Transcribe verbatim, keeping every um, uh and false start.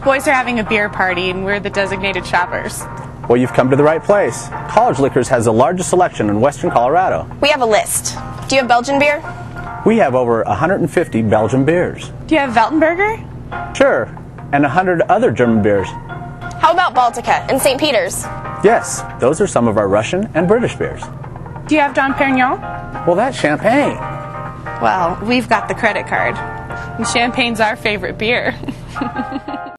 boys are having a beer party and we're the designated shoppers. Well, you've come to the right place. College Liquors has the largest selection in western Colorado. We have a list. Do you have Belgian beer? We have over one hundred fifty Belgian beers. Do you have Weltenberger? Sure, and one hundred other German beers. How about Baltica and Saint Peter's? Yes, those are some of our Russian and British beers. Do you have Dom Perignon? Well, that's champagne. Well, we've got the credit card. And champagne's our favorite beer.